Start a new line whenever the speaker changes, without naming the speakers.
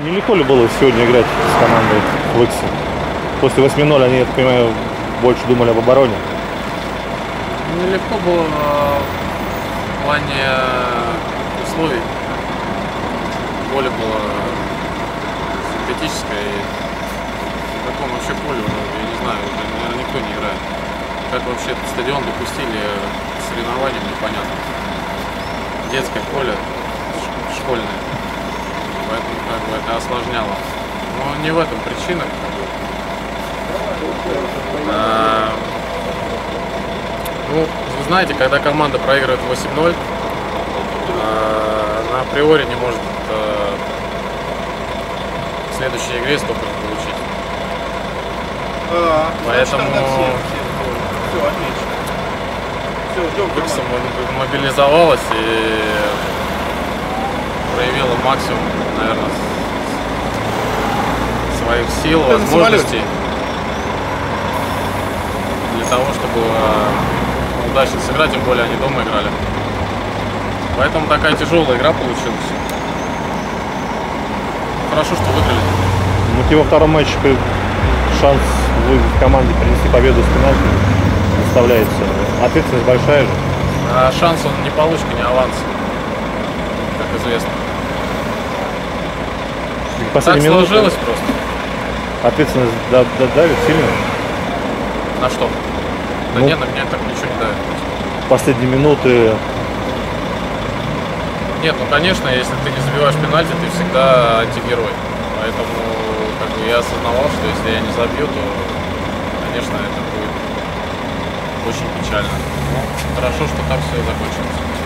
Нелегко ли было сегодня играть с командой в Иксе? После 8-0 они, я так понимаю, больше думали об обороне.
Нелегко было в плане условий. Поле было синтетическое, и в каком вообще поле, я не знаю, уже, наверное, никто не играет. Как вообще этот стадион допустили к соревнованиям, непонятно. Детское поле, школьное. Поэтому как бы это осложняло. Но не в этом причина. Ну, вы знаете, когда команда проигрывает 8-0, она априори не может в следующей игре столько же получить. Поэтому
все отлично. Все, ждем
Икса мобилизовалась и проявила максимум, наверное, своих сил, возможностей для того, чтобы удачно сыграть, тем более они дома играли. Поэтому такая тяжелая игра получилась. Хорошо, что выиграли.
Ну, во втором матче шанс в команде принести победу с пенальти выставляется. Ответственность большая же.
А шанс он не получка, не аванс, как известно. Так сложилось просто.
Ответственность давит сильно?
На что? Да нет, на меня так ничего не давит.
Последние минуты.
Нет, ну конечно, если ты не забиваешь пенальти, ты всегда антигерой. Поэтому как бы я осознавал, что если я не забью, то, конечно, это будет очень печально. Но хорошо, что так все закончилось.